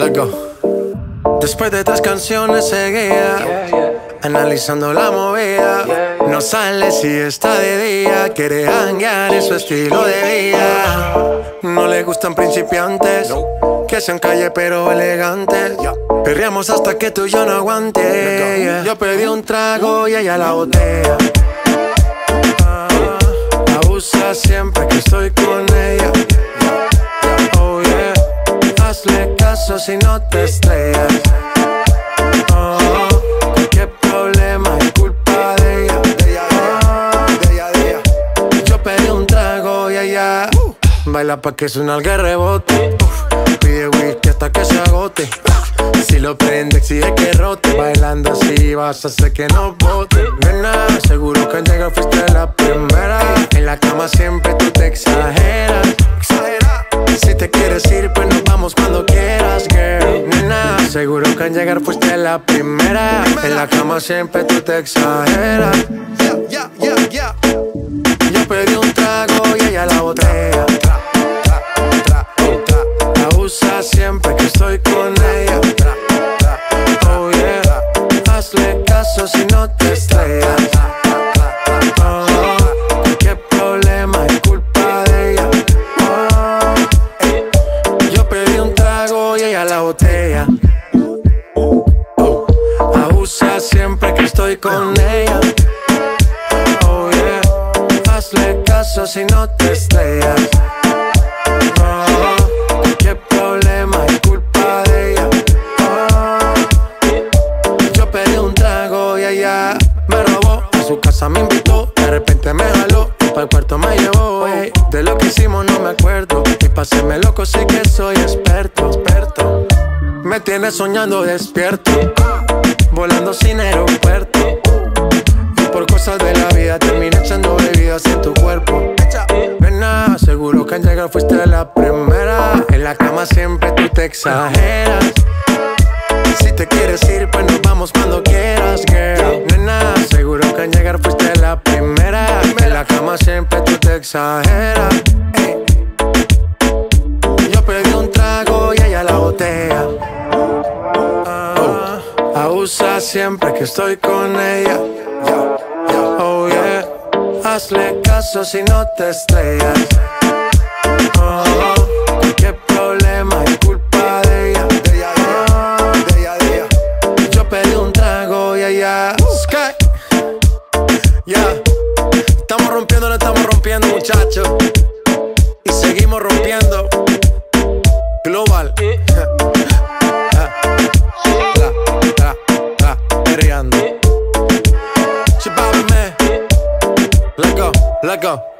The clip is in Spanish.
Let's go. Después de 3 canciones seguía, analizando la movida. No sale si está de día, quiere hanguear, es su estilo de vida. No le gustan principiantes, que sean calle pero elegantes. Perreamos hasta que tú y yo no aguante. Yo pedí un trago y ella la botella. Abusa siempre que estoy con ella. Oh yeah, hazle caso si no te estrellas. Qué problema, es culpa de ella. Yo pedí un trago y ella baila pa' que suena el rebote. Pide whisky hasta que se agote. Si lo prende exige que rote. Bailando así vas a hacer que no bote. Nena, seguro que al llegar fuiste la primera. En la cama siempre tú te exageras. Si te quieres ir pues nos vamos cuando quieras, girl. Nena, seguro que al llegar fuiste la primera. En la cama siempre tú te exageras. Yo pedí un trago y ella la botella. Abusa siempre que estoy con ella. Oh yeah, hazle caso si no te estrellas. Qué problema, es culpa de ella. Yo pedí un trago y ella la botella. Abusa siempre que estoy con ella. Oh yeah, hazle caso si no te estrellas. Qué problema, es culpa de ella. Yo pedí un trago y ella me robó. A su casa me invitó, de repente me jaló y pa'l cuarto me llevó. De lo que hicimos no me acuerdo, y pa' hacerme loco sí que soy experto. Me tienes soñando despierto, volando sin aeropuerto. Y por cosas de la vida terminé echando bebidas en tu cuerpo. Nena, seguro que al llegar fuiste la primera. En la cama siempre tú te exageras. Si te quieres ir pues nos vamos cuando quieras, girl. Nena, seguro que al llegar fuiste la primera. En la cama siempre tú te exageras. Yo pedí un trago y ella la botella. Abusa siempre que estoy con ella. Oh yeah, hazle caso si no te estrellas. Qué problema, es culpa de ella. Yo pedí un trago y ella estamos rompiendo, no estamos rompiendo, muchachos. Y seguimos rompiendo. Global. Perreando. Let's go.